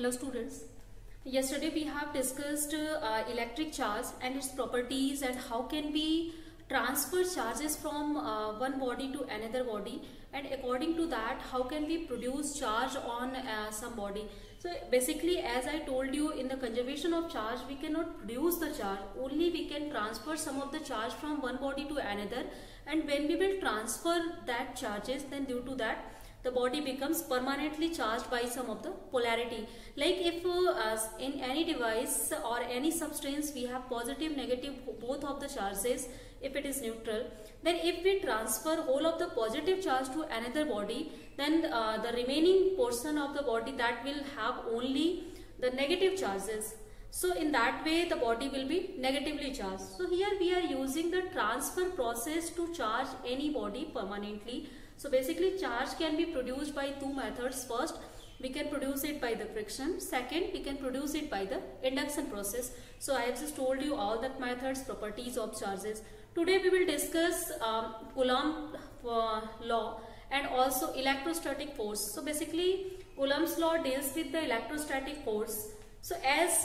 Hello students. Yesterday we have discussed electric charge and its properties and how can we transfer charges from one body to another body, and according to that how can we produce charge on some body. So basically, as I told you, in the conservation of charge we cannot produce the charge, only we can transfer some of the charge from one body to another, and when we will transfer that charges, then due to that the body becomes permanently charged by some of the polarity. Like if in any device or any substance we have positive, negative, both of the charges, if it is neutral, then if we transfer whole of the positive charge to another body, then the remaining portion of the body that will have only the negative charges. So in that way the body will be negatively charged. So here we are using the transfer process to charge any body permanently. So basically charge can be produced by two methods. First, we can produce it by the friction. Second, we can produce it by the induction process. So I have just told you all the methods, properties of charges. Today we will discuss Coulomb law and also electrostatic force. So basically Coulomb's law deals with the electrostatic force. So as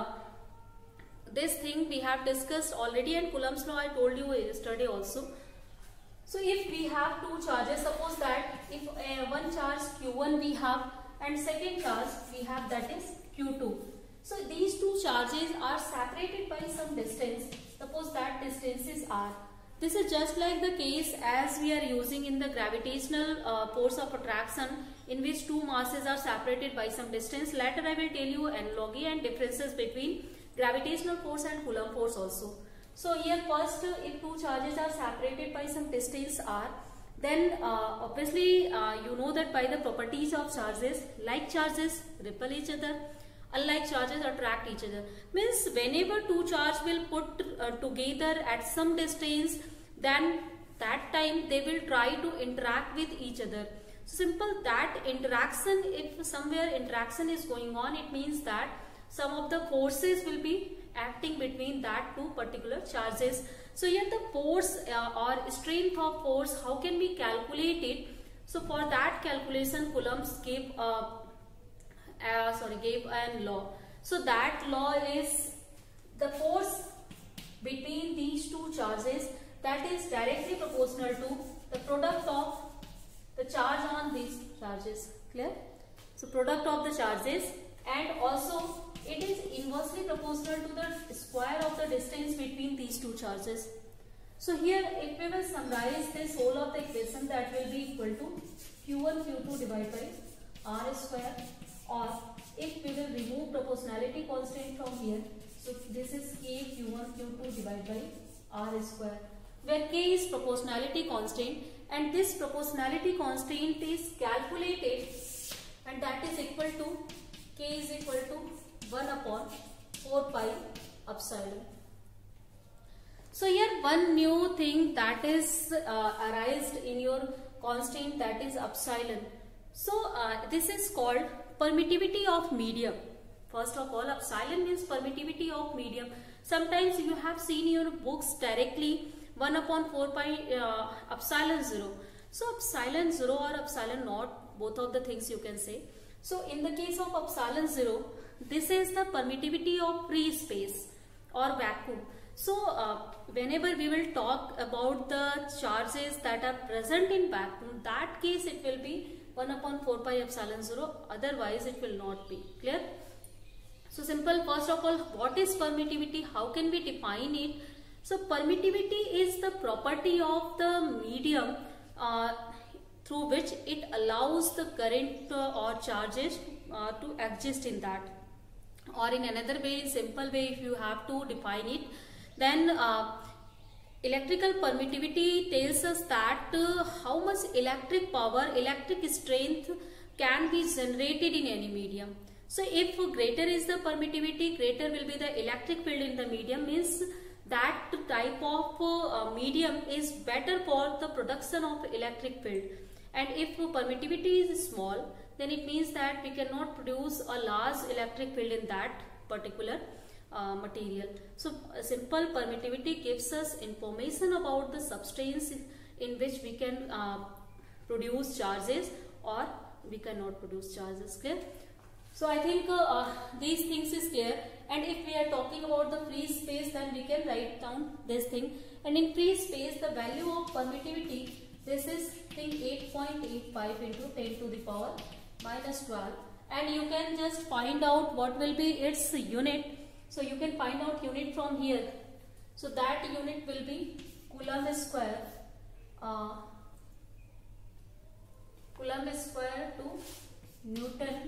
this thing we have discussed already, and Coulomb's law I told you yesterday also. So if we have two charges, suppose that if one charge Q1 we have and second charge we have, that is Q2. So these two charges are separated by some distance. Suppose that distance is R. This is just like the case as we are using in the gravitational force of attraction, in which two masses are separated by some distance. Later I will tell you analogy and differences between gravitational force and Coulomb force also. So here first, if two charges are separated by some distance r, then obviously you know that by the properties of charges, like charges repel each other, unlike charges attract each other. Means whenever two charges will put together at some distance, then that time they will try to interact with each other. So simple, that interaction, if somewhere interaction is going on, it means that some of the forces will be acting between that two particular charges. So here the force or strength of force, how can we calculate it? So for that calculation, Coulomb's gave a law. So that law is the force between these two charges, that is directly proportional to the product of the charge on these charges. Clear? So product of the charges, and also it is inversely proportional to the square of the distance between these two charges. So here if we will summarize this whole of the equation, that will be equal to Q1 Q2 divided by R square, or if we will remove proportionality constant from here, so this is K Q1 Q2 divided by R square, where K is proportionality constant and this proportionality constant is calculated, and that is equal to K is equal to 1 upon 4 pi epsilon. So here one new thing that is arised in your constant, that is epsilon. So this is called permittivity of medium. First of all, epsilon means permittivity of medium. Sometimes you have seen your books directly 1 upon 4 pi epsilon 0. So epsilon 0 or epsilon naught, both of the things you can say. So in the case of epsilon 0, this is the permittivity of free space or vacuum. So whenever we will talk about the charges that are present in vacuum, that case it will be 1 upon 4 pi epsilon 0, otherwise it will not be. Clear? So simple. First of all, what is permittivity? How can we define it? So permittivity is the property of the medium through which it allows the current or charges to exist in that. Or in another way, simple way, if you have to define it, then electrical permittivity tells us that how much electric power, electric strength can be generated in any medium. So if greater is the permittivity, greater will be the electric field in the medium, means that type of medium is better for the production of electric field. And if permittivity is small, then it means that we cannot produce a large electric field in that particular material. So simple permittivity gives us information about the substance in which we can produce charges or we cannot produce charges. Clear? So I think these things is clear. And if we are talking about the free space, then we can write down this thing. And in free space, the value of permittivity, this is thing 8.85 into 10 to the power minus 12. And you can just find out what will be its unit. So you can find out unit from here. So that unit will be Coulomb square. Coulomb square to Newton.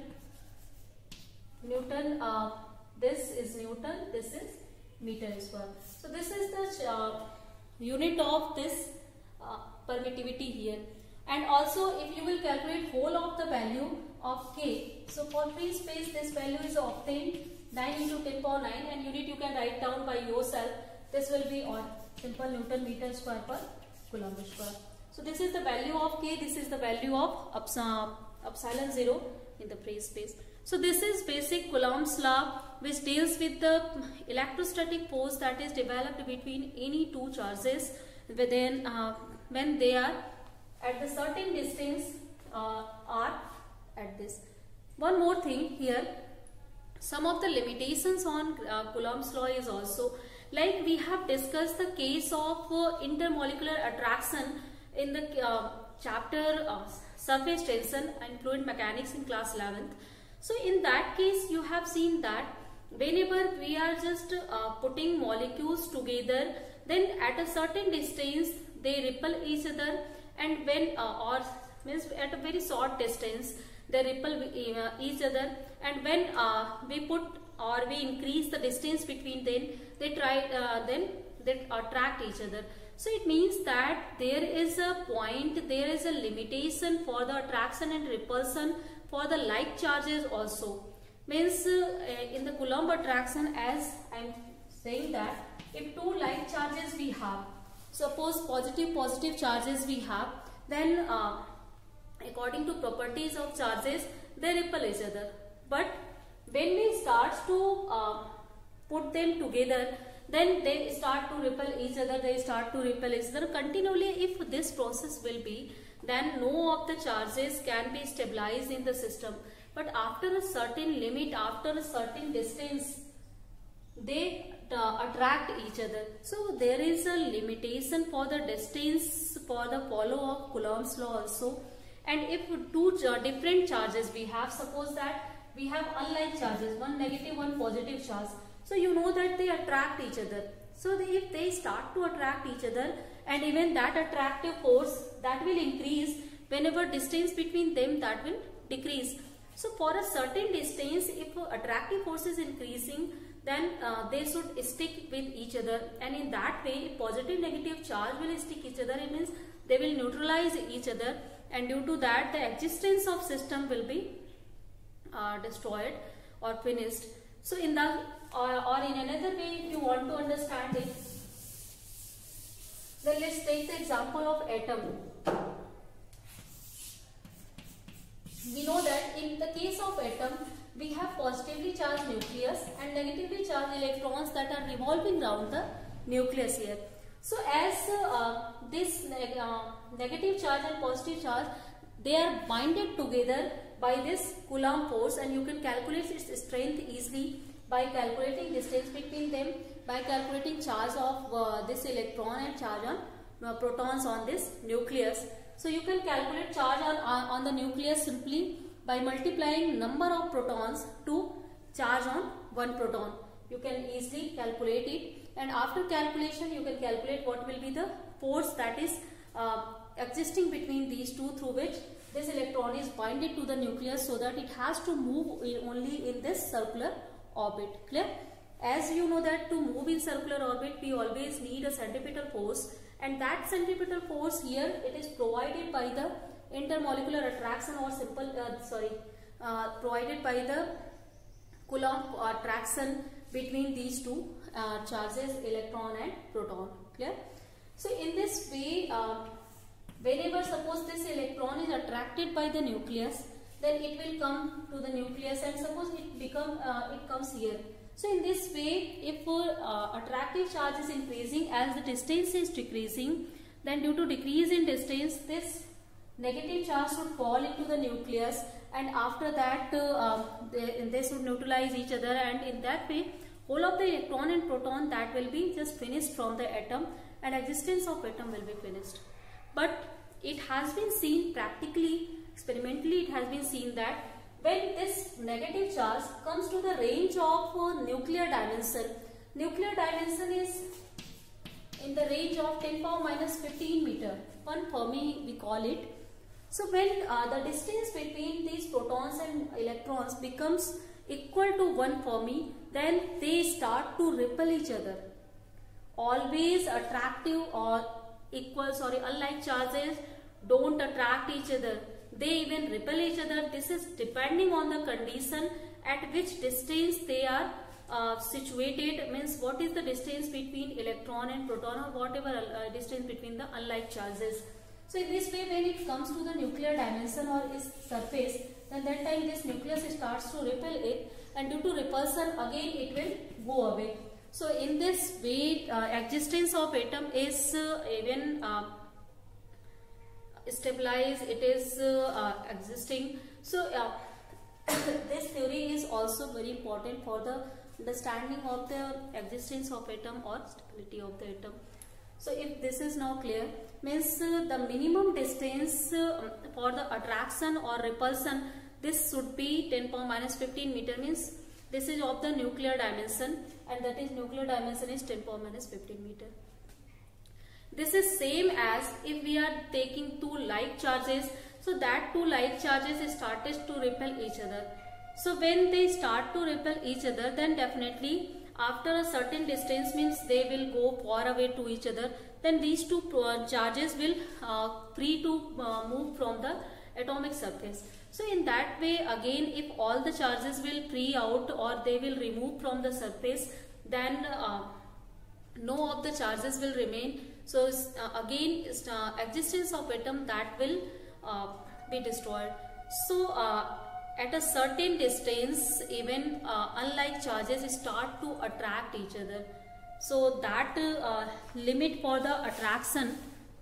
This is Newton, this is meter square. So this is the unit of this permittivity here. And also if you will calculate whole of the value of K, so for free space this value is obtained 9 into 10 power 9, and unit you can write down by yourself. This will be on simple Newton meter square per Coulomb square. So this is the value of K, this is the value of epsilon 0 in the free space. So this is basic Coulomb's law, which deals with the electrostatic force that is developed between any two charges within when they are at the certain distance are at this. One more thing here, some of the limitations on Coulomb's law is also, like we have discussed the case of intermolecular attraction in the chapter surface tension and fluid mechanics in class 11th. So in that case you have seen that whenever we are just putting molecules together, then at a certain distance they repel each other, and when or means at a very short distance they repel each other, and when we put or we increase the distance between them, they attract each other. So it means that there is a point, there is a limitation for the attraction and repulsion for the like charges also. Means in the Coulomb attraction, as I am saying that if two like charges we have, suppose positive charges we have, then according to properties of charges they repel each other. But when we start to put them together, then they start to repel each other, they start to repel each other continually. If this process will be, then no of the charges can be stabilized in the system. But after a certain limit, after a certain distance, they attract each other. So there is a limitation for the distance for the follow of Coulomb's law also. And if two different charges we have, suppose that we have unlike charges, one negative, one positive charge. So you know that they attract each other. So if they start to attract each other, and even that attractive force that will increase whenever distance between them that will decrease. So for a certain distance, if attractive force is increasing, then they should stick with each other, and in that way positive negative charge will stick each other. It means they will neutralize each other, and due to that the existence of system will be destroyed or finished. So in the or in another way, if you want to understand it, then let's take the example of atom. We know that in the case of atom, we have positively charged nucleus and negatively charged electrons that are revolving around the nucleus here. So as this negative charge and positive charge, they are binded together by this Coulomb force, and you can calculate its strength easily by calculating distance between them, by calculating charge of this electron and charge on protons on this nucleus. So you can calculate charge on the nucleus simply by multiplying number of protons to charge on one proton. You can easily calculate it, and after calculation you can calculate what will be the force that is existing between these two, through which this electron is binded to the nucleus, so that it has to move only in this circular orbit. Clear? As you know that to move in circular orbit we always need a centripetal force, and that centripetal force here it is provided by the intermolecular attraction, or simple provided by the Coulomb attraction between these two charges, electron and proton. Clear? So in this way, whenever suppose this electron is attracted by the nucleus, then it will come to the nucleus, and suppose it comes here. So in this way, if attractive charge is increasing as the distance is decreasing, then due to decrease in distance, this negative charge should fall into the nucleus, and after that they should neutralize each other, and in that way whole of the electron and proton that will be just finished from the atom, and existence of atom will be finished. But it has been seen practically, experimentally it has been seen that when this negative charge comes to the range of nuclear dimension is in the range of 10 power minus 15 meter, 1 Fermi we call it. So when the distance between these protons and electrons becomes equal to 1 Fermi, then they start to repel each other. Always attractive or unlike charges don't attract each other. They even repel each other. This is depending on the condition at which distance they are situated, means what is the distance between electron and proton, or whatever distance between the unlike charges. So in this way, when it comes to the nuclear dimension or its surface, then that time this nucleus starts to repel it, and due to repulsion again it will go away. So in this way existence of atom is even stabilized, it is existing. So this theory is also very important for the understanding of the existence of atom or stability of the atom. So if this is now clear, means the minimum distance for the attraction or repulsion, this should be 10 power minus 15 meter, means this is of the nuclear dimension, and that is nuclear dimension is 10 power minus 15 meter. This is same as if we are taking two like charges, so that two like charges started to repel each other. So when they start to repel each other, then definitely after a certain distance, means they will go far away to each other, then these two charges will free to move from the atomic surface. So in that way again, if all the charges will free out or they will remove from the surface, then no of the charges will remain. So again existence of atom that will be destroyed. So at a certain distance, even unlike charges start to attract each other. So that limit for the attraction,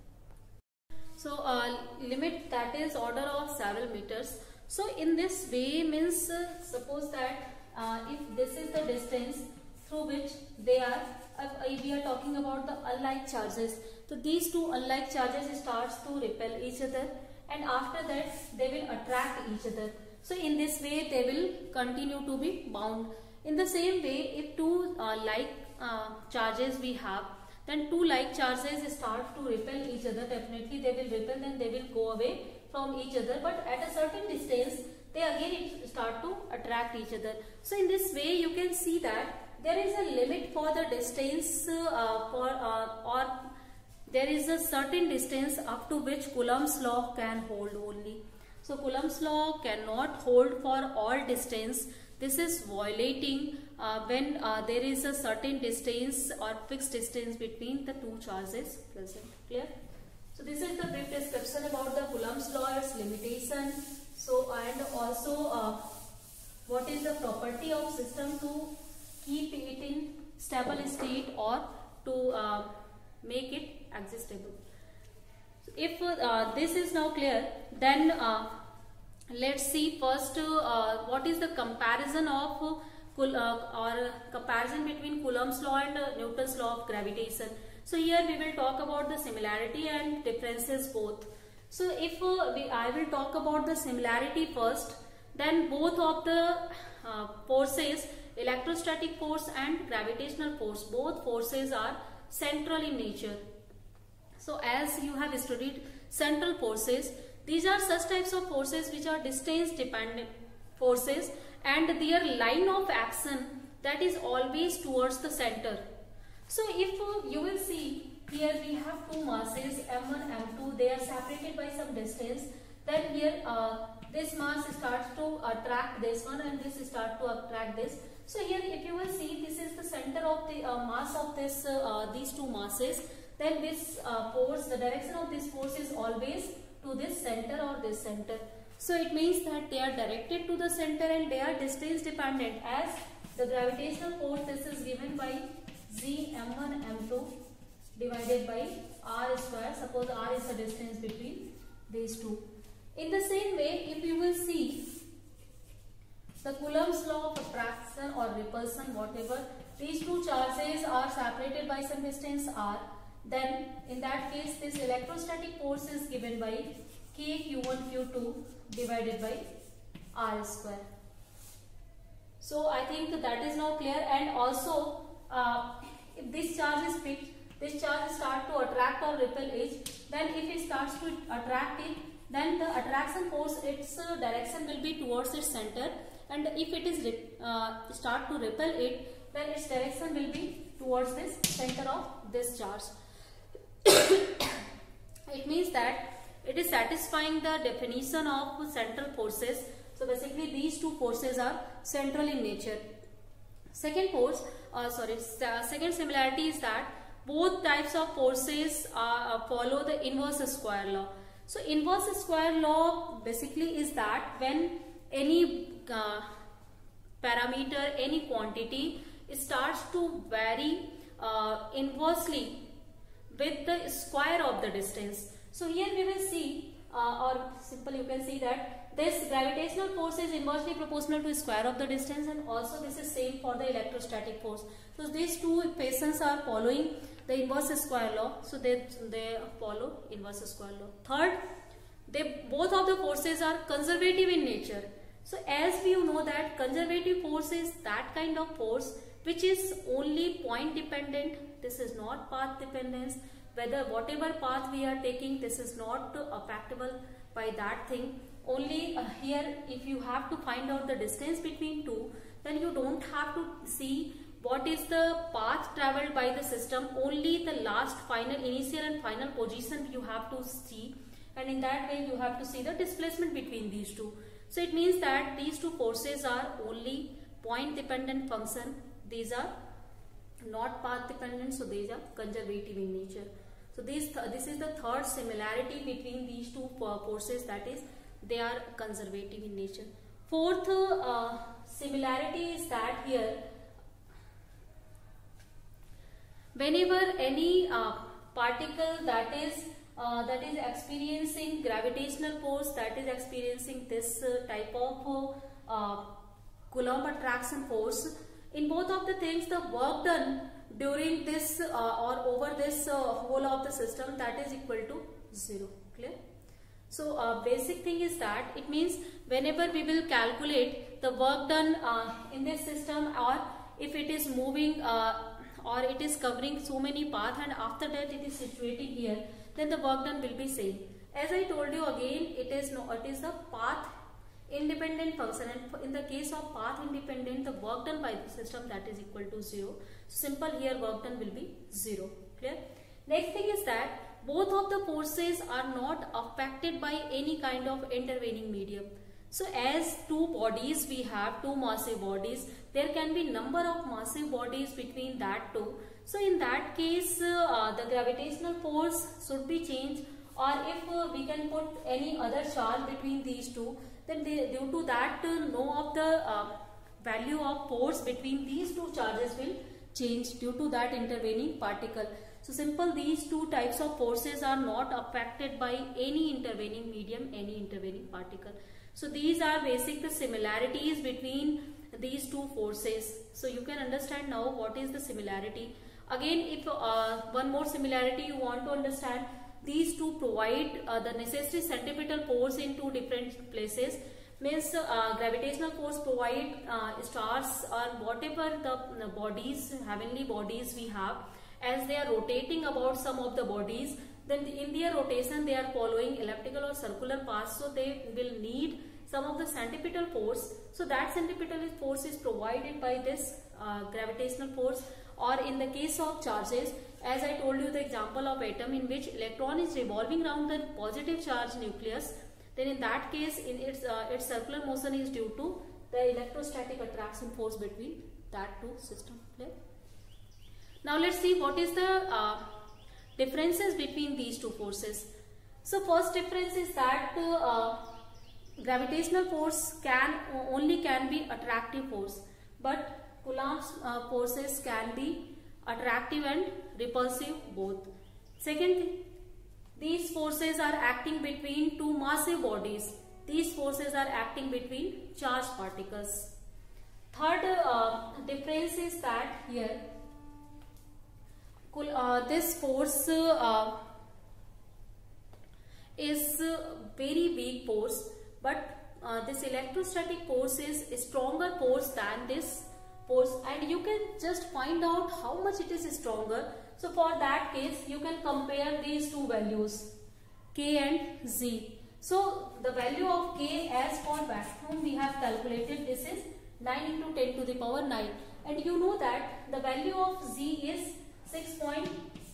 so limit that is order of several meters. So in this way, means suppose that if this is the distance through which they are, if we are talking about the unlike charges, so these two unlike charges starts to repel each other, and after that they will attract each other. So in this way they will continue to be bound. In the same way, if two like charges we have, then two like charges start to repel each other, definitely they will repel, then they will go away from each other, but at a certain distance they again start to attract each other. So in this way you can see that there is a limit for the distance or there is a certain distance up to which Coulomb's law can hold only. So Coulomb's law cannot hold for all distance. This is violating when there is a certain distance or fixed distance between the two charges present. Clear? So this is the brief description about the Coulomb's law, its limitation. So and also what is the property of system to keep it in stable state or to make it existable. If this is now clear, then let's see first what is the comparison of or comparison between Coulomb's law and Newton's law of gravitation. So here we will talk about the similarity and differences both. So if I will talk about the similarity first, then both of the forces, electrostatic force and gravitational force, both forces are central in nature. So as you have studied central forces, these are such types of forces which are distance dependent forces, and their line of action that is always towards the center. So if you will see here we have two masses m1, m2, they are separated by some distance. Then here this mass starts to attract this one and this starts to attract this. So here if you will see, this is the center of the mass of this these two masses. Then this force, the direction of this force is always to this center or this center. So it means that they are directed to the center and they are distance dependent, as the gravitational force, this is given by G m1 m2 divided by r square. Suppose r is the distance between these two. In the same way, if you will see the Coulomb's law of attraction or repulsion, whatever, these two charges are separated by some distance r, then in that case this electrostatic force is given by K(Q1, Q2) divided by r square. So I think that is now clear. And also if this charge is fixed, this charge start to attract or repel it. Then if it starts to attract it, then the attraction force, its direction will be towards its center, and if it is start to repel it, then its direction will be towards this center of this charge. It means that it is satisfying the definition of central forces. So basically these two forces are central in nature. Second second similarity is that both types of forces follow the inverse square law. So inverse square law basically is that when any parameter, any quantity starts to vary inversely with the square of the distance. So here we will see, or simple you can see that this gravitational force is inversely proportional to square of the distance, and also this is same for the electrostatic force. So these two equations are following the inverse square law, so they follow inverse square law. Third, both of the forces are conservative in nature. So as we know that conservative force is that kind of force which is only point dependent. This is not path dependence. Whatever path we are taking, this is not affectable by that thing. Only here if you have to find out the distance between two, then you don't have to see what is the path traveled by the system, only the last initial and final position you have to see, and in that way you have to see the displacement between these two. So it means that these two forces are only point dependent function. These are not path dependent, so these are conservative in nature. So this is the third similarity between these two forces, that is they are conservative in nature. Fourth similarity is that here whenever any particle that is experiencing gravitational force, that is experiencing this type of Coulomb attraction force, in both of the things the work done during this or over this whole of the system, that is equal to 0. Clear? So basic thing is that it means whenever we will calculate the work done in this system, or if it is moving or it is covering so many paths and after that it is situating here, then the work done will be same. As I told you again, it is a path independent function, and in the case of path independent, the work done by the system, that is equal to 0. Simple here, work done will be 0. Clear? Next thing is that both of the forces are not affected by any kind of intervening medium. So as two bodies, we have two massive bodies, there can be number of massive bodies between that two. So in that case the gravitational force should be changed, or if we can put any other charge between these two, then due to that no of the value of force between these two charges will change due to that intervening particle. So simple, these two types of forces are not affected by any intervening medium, any intervening particle. So these are basic the similarities between these two forces. So you can understand now what is the similarity. Again, if one more similarity you want to understand, these two provide the necessary centripetal force in two different places. Means gravitational force provide stars or whatever the bodies, heavenly bodies we have, as they are rotating about some of the bodies, then in their rotation they are following elliptical or circular paths, so they will need some of the centripetal force. So that centripetal force is provided by this gravitational force. Or in the case of charges, as I told you the example of atom in which electron is revolving around the positive charge nucleus, then in that case in its circular motion is due to the electrostatic attraction force between that two systems. Okay? Now let's see what is the differences between these two forces. So first difference is that gravitational force can be attractive force, but Coulomb's forces can be attractive and repulsive both. Second thing, these forces are acting between two massive bodies. These forces are acting between charged particles. difference is that here this force is very weak force, but this electrostatic force is a stronger force than this force, and you can just find out how much it is stronger. So for that case you can compare these two values, K and Z. So the value of K as for vacuum we have calculated, this is 9 into 10 to the power 9, and you know that the value of Z is 6.67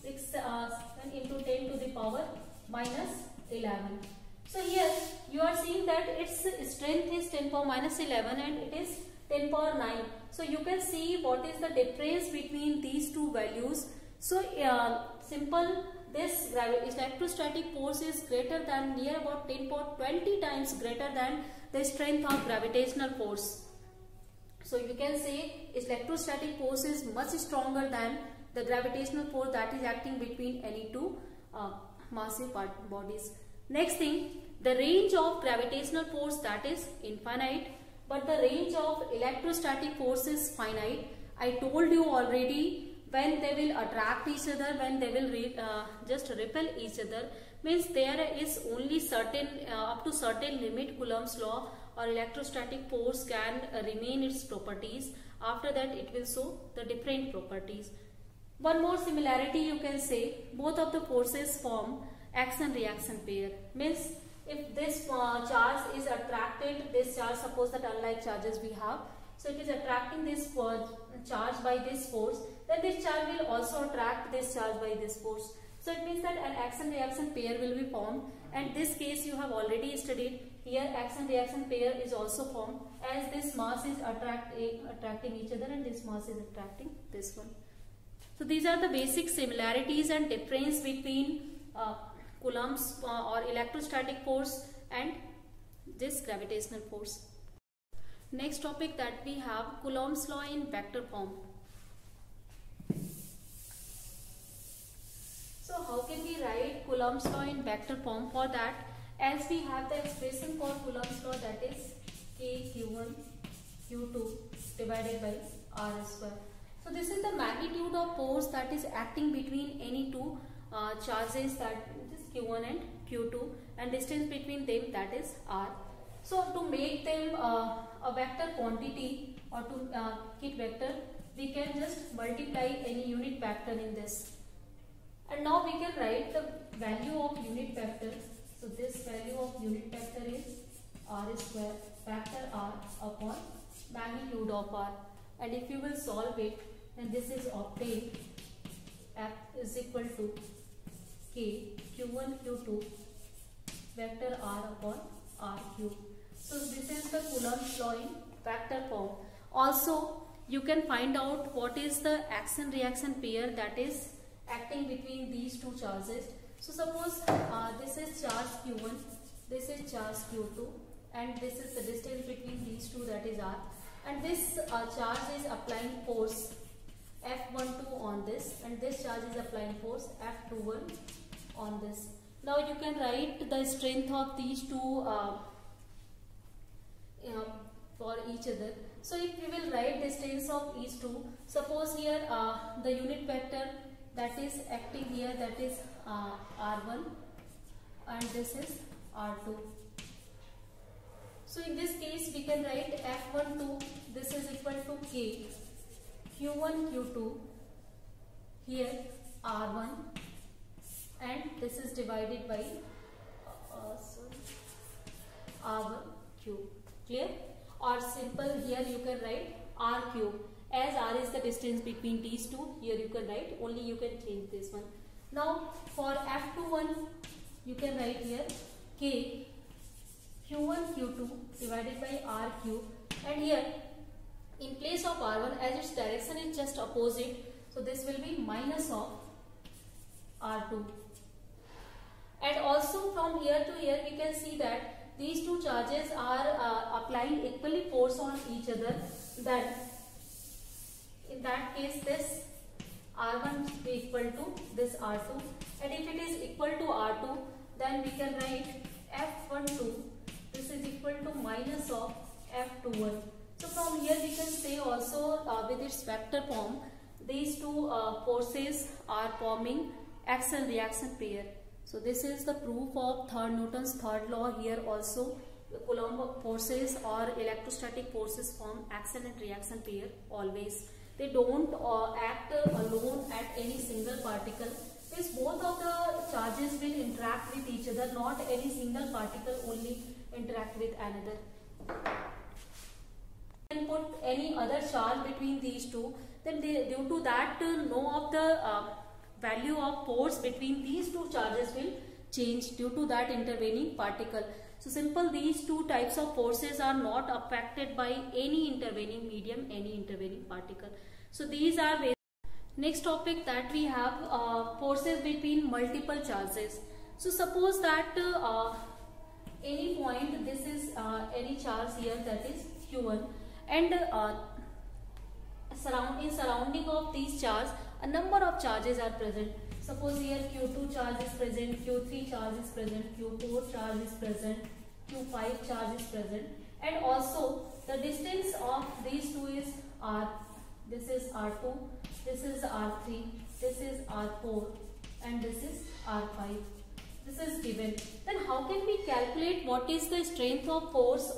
into 10 to the power minus 11. So here you are seeing that its strength is 10 power minus 11 and it is 10 power 9. So you can see what is the difference between these two values. So simple, this electrostatic force is greater than, near about 10 power 20 times greater than the strength of gravitational force. So you can say electrostatic force is much stronger than the gravitational force that is acting between any two massive bodies. Next thing, the range of gravitational force, that is infinite, but the range of electrostatic force is finite. I told you already, when they will attract each other, when they will just repel each other, means there is only certain up to certain limit Coulomb's law or electrostatic force can remain its properties. After that it will show the different properties. One more similarity you can say, both of the forces form action reaction pair. Means if this charge is attracted, this charge, suppose that unlike charges we have, so it is attracting this charge by this force, then this charge will also attract this charge by this force. So it means that an action reaction pair will be formed, and this case you have already studied. Here action reaction pair is also formed, as this mass is attracting each other and this mass is attracting this one. So these are the basic similarities and difference between Coulomb's or electrostatic force and this gravitational force. Next topic that we have, Coulomb's law in vector form. So how can we write Coulomb's law in vector form? For that, as we have the expression for Coulomb's law, that is K Q1 Q2 divided by R square. So this is the magnitude of force that is acting between any two charges, that is Q1 and Q2, and distance between them, that is R. So to make them a vector quantity or to kit vector, we can just multiply any unit vector in this. And now we can write the value of unit vector. So this value of unit vector is R square factor R upon magnitude of R. And if you will solve it, then this is obtained. F is equal to K Q1 Q2 vector R upon R cube. So this is the Coulomb's law in vector form. Also you can find out what is the action reaction pair that is acting between these two charges. So suppose this is charge Q1, this is charge Q2, and this is the distance between these two, that is R, and this charge is applying force F12 on this, and this charge is applying force F21 on this. Now you can write the strength of these two for each other. So if we will write distance of each two, suppose here the unit vector that is acting here, that is R1, and this is R2. So in this case we can write F12, this is equal to K Q1 Q2, here R1, and this is divided by R1 cube. Clear? Or simple, here you can write R cube. As R is the distance between these two, here you can write, only you can change this one. Now for F21 you can write here K Q1 Q2 divided by R cube, and here in place of R1, as its direction is just opposite, so this will be minus of R2. And also from here to here we can see that these two charges are applying equally force on each other. Then in that case this R1 will be equal to this R2, and if it is equal to R2, then we can write F12, this is equal to minus of F21. So from here we can say also with its vector form, these two forces are forming action reaction pair. So this is the proof of Newton's third law. Here also Coulomb forces or electrostatic forces form action and reaction pair always. They don't act alone at any single particle. Means both of the charges will interact with each other, not any single particle only interact with another. You can put any other charge between these two, then due to that no of the value of force between these two charges will change due to that intervening particle. So simple, these two types of forces are not affected by any intervening medium, any intervening particle. So these are next topic that we have forces between multiple charges. So suppose that any point, this is any charge here, that is Q1, and surrounding of these charges a number of charges are present. Suppose here Q2 charge is present, Q3 charge is present, Q4 charge is present, Q5 charge is present, and also the distance of these two is R. This is R2, this is R3, this is R4, and this is R5. This is given. Then how can we calculate what is the strength of force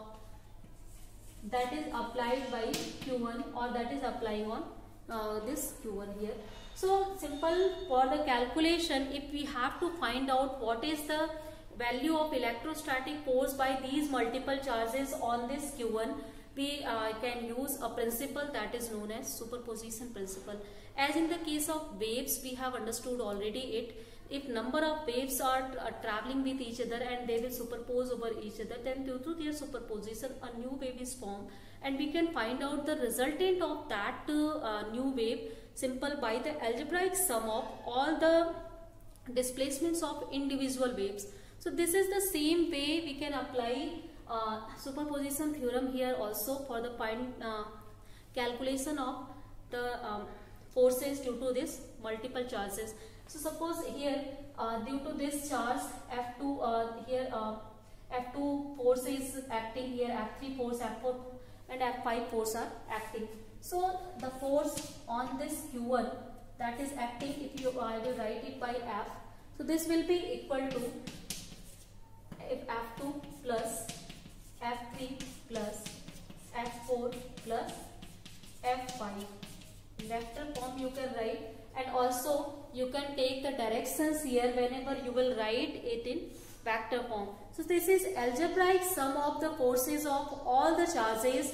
that is applied by Q1 or that is applying on this Q1 here? So simple, for the calculation, if we have to find out what is the value of electrostatic force by these multiple charges on this Q1, we can use a principle that is known as superposition principle. As in the case of waves, we have understood already it. If number of waves are traveling with each other and they will superpose over each other, then due to their superposition a new wave is formed, and we can find out the resultant of that new wave simple by the algebraic sum of all the displacements of individual waves. So this is the same way we can apply superposition theorem here also for the calculation of the forces due to this multiple charges. So suppose here due to this charge F2 here F2 force is acting here, F3 force, F4 and F5 force are acting. So the force on this Q1 that is acting, if you I will write it by F, so this will be equal to if F2 plus F3 plus F4 plus F5. Vector form you can write, and also you can take the directions here whenever you will write it in vector form. So this is algebraic sum of the forces of all the charges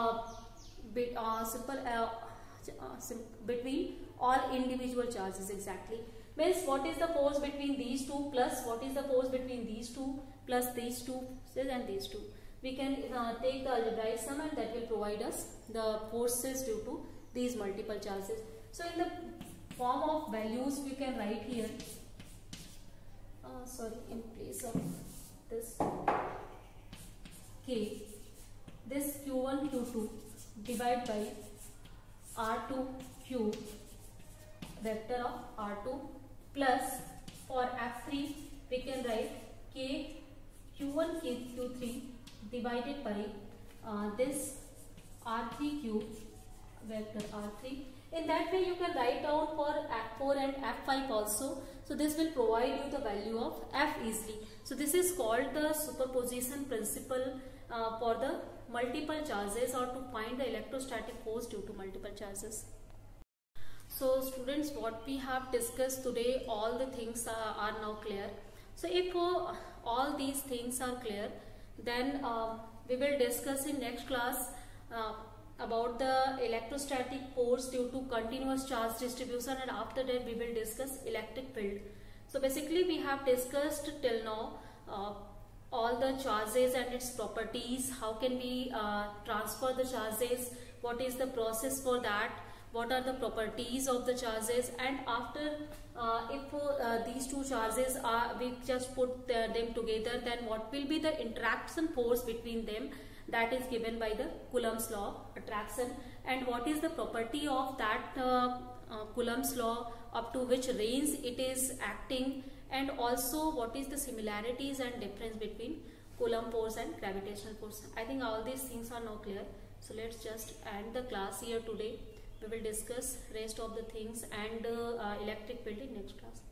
between all individual charges exactly. Means what is the force between these two plus what is the force between these two plus these two and these two. We can take the algebraic sum and that will provide us the forces due to these multiple charges. So in the form of values we can write here, in place of this K, this Q1 Q2 divided by R2 Q vector of R2 plus for F3 we can write K Q1 Q3 divided by this R3Q vector R3. In that way you can write down for F4 and F5 also. So this will provide you the value of F easily. So this is called the superposition principle for the multiple charges, or to find the electrostatic force due to multiple charges. So students, what we have discussed today, all the things are now clear. So if all these things are clear, then we will discuss in next class about the electrostatic force due to continuous charge distribution, and after that we will discuss electric field. So basically we have discussed till now all the charges and its properties, how can we transfer the charges, what is the process for that, what are the properties of the charges, and after if these two charges are, we just put them together, then what will be the interaction force between them, that is given by the Coulomb's law of attraction, and what is the property of that Coulomb's law, up to which range it is acting, and also what is the similarities and difference between Coulomb force and gravitational force. I think all these things are now clear. So let's just end the class here today. We will discuss rest of the things and electric field in next class.